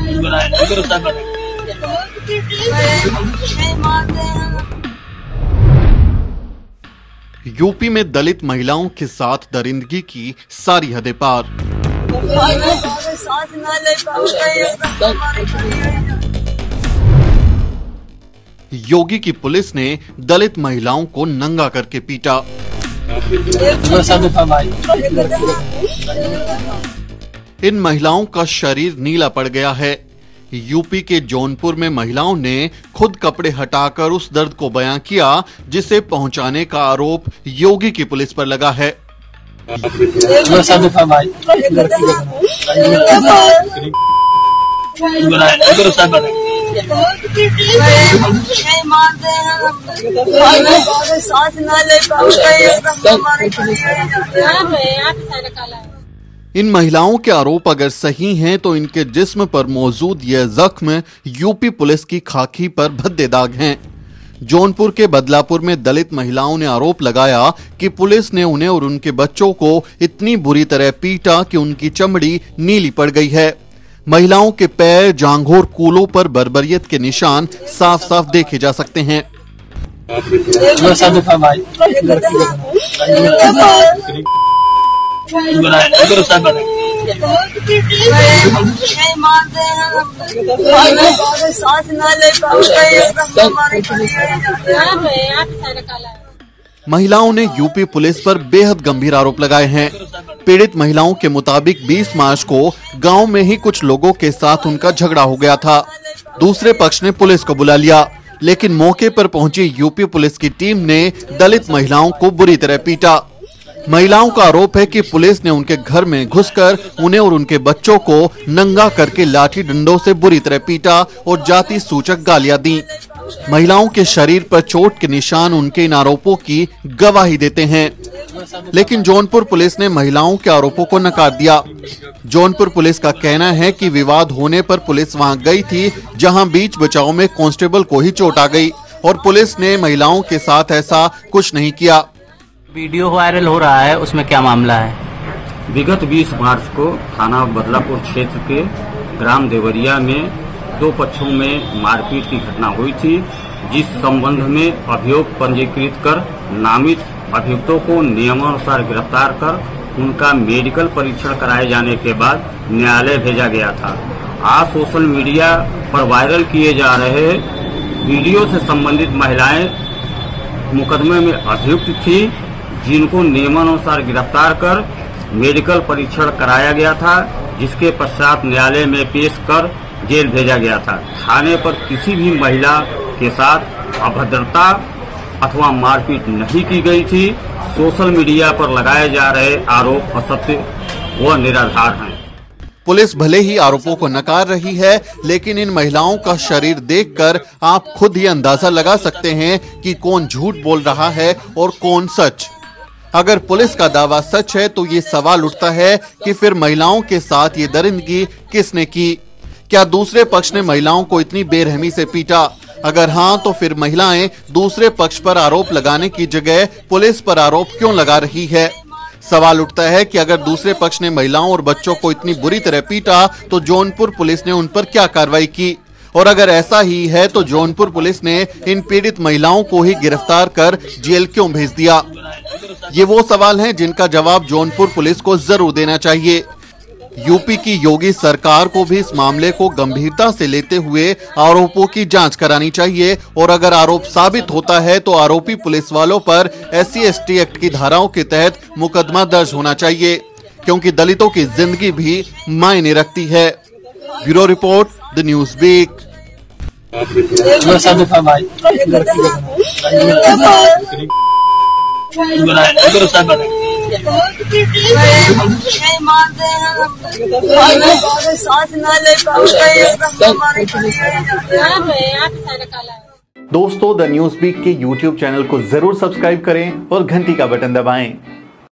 UP में दलित महिलाओं के साथ दरिंदगी की सारी हदें पार। योगी की पुलिस ने दलित महिलाओं को नंगा करके पीटा। इन महिलाओं का शरीर नीला पड़ गया है। यूपी के जौनपुर में महिलाओं ने खुद कपड़े हटाकर उस दर्द को बयां किया जिसे पहुंचाने का आरोप योगी की पुलिस पर लगा है। इन महिलाओं के आरोप अगर सही हैं तो इनके जिस्म पर मौजूद यह जख्म यूपी पुलिस की खाकी पर भद्दे दाग हैं। जौनपुर के बदलापुर में दलित महिलाओं ने आरोप लगाया कि पुलिस ने उन्हें और उनके बच्चों को इतनी बुरी तरह पीटा कि उनकी चमड़ी नीली पड़ गई है। महिलाओं के पैर, जांघों और कूलों पर बर्बरियत के निशान साफ साफ देखे जा सकते हैं। महिलाओं ने यूपी पुलिस पर बेहद गंभीर आरोप लगाए हैं। पीड़ित महिलाओं के मुताबिक 20 मार्च को गांव में ही कुछ लोगों के साथ उनका झगड़ा हो गया था। दूसरे पक्ष ने पुलिस को बुला लिया, लेकिन मौके पर पहुंची यूपी पुलिस की टीम ने दलित महिलाओं को बुरी तरह पीटा। महिलाओं का आरोप है कि पुलिस ने उनके घर में घुसकर उन्हें और उनके बच्चों को नंगा करके लाठी डंडों से बुरी तरह पीटा और जाति सूचक गालियां दी। महिलाओं के शरीर पर चोट के निशान उनके इन आरोपों की गवाही देते हैं, लेकिन जौनपुर पुलिस ने महिलाओं के आरोपों को नकार दिया। जौनपुर पुलिस का कहना है कि विवाद होने पर पुलिस वहां गई थी, जहां बीच बचाव में कांस्टेबल को ही चोट आ गई और पुलिस ने महिलाओं के साथ ऐसा कुछ नहीं किया। वीडियो वायरल हो रहा है, उसमें क्या मामला है? विगत 20 मार्च को थाना बदलापुर क्षेत्र के ग्राम देवरिया में दो पक्षों में मारपीट की घटना हुई थी, जिस संबंध में अभियोग पंजीकृत कर नामित अभियुक्तों को नियमानुसार गिरफ्तार कर उनका मेडिकल परीक्षण कराए जाने के बाद न्यायालय भेजा गया था। आज सोशल मीडिया पर वायरल किए जा रहे वीडियो से संबंधित महिलाएं मुकदमे में अभियुक्त थी, जिनको नियमानुसार गिरफ्तार कर मेडिकल परीक्षण कराया गया था, जिसके पश्चात न्यायालय में पेश कर जेल भेजा गया था। थाने पर किसी भी महिला के साथ अभद्रता अथवा मारपीट नहीं की गई थी। सोशल मीडिया पर लगाए जा रहे आरोप असत्य व निराधार हैं। पुलिस भले ही आरोपों को नकार रही है, लेकिन इन महिलाओं का शरीर देखकर आप खुद ही अंदाजा लगा सकते हैं कि कौन झूठ बोल रहा है और कौन सच। अगर पुलिस का दावा सच है तो ये सवाल उठता है कि फिर महिलाओं के साथ ये दरिंदगी किसने की? क्या दूसरे पक्ष ने महिलाओं को इतनी बेरहमी से पीटा? अगर हाँ, तो फिर महिलाएं दूसरे पक्ष पर आरोप लगाने की जगह पुलिस पर आरोप क्यों लगा रही है? सवाल उठता है कि अगर दूसरे पक्ष ने महिलाओं और बच्चों को इतनी बुरी तरह पीटा तो जौनपुर पुलिस ने उन पर क्या कार्रवाई की? और अगर ऐसा ही है तो जौनपुर पुलिस ने इन पीड़ित महिलाओं को ही गिरफ्तार कर जेल क्यों भेज दिया? ये वो सवाल हैं जिनका जवाब जौनपुर पुलिस को जरूर देना चाहिए। यूपी की योगी सरकार को भी इस मामले को गंभीरता से लेते हुए आरोपों की जांच करानी चाहिए और अगर आरोप साबित होता है तो आरोपी पुलिस वालों पर SC/ST एक्ट की धाराओं के तहत मुकदमा दर्ज होना चाहिए, क्योंकि दलितों की जिंदगी भी मायने रखती है। Bureau report, the news beak. दोस्तों, द न्यूज़ बीक के YouTube चैनल को जरूर सब्सक्राइब करें और घंटी का बटन दबाएं।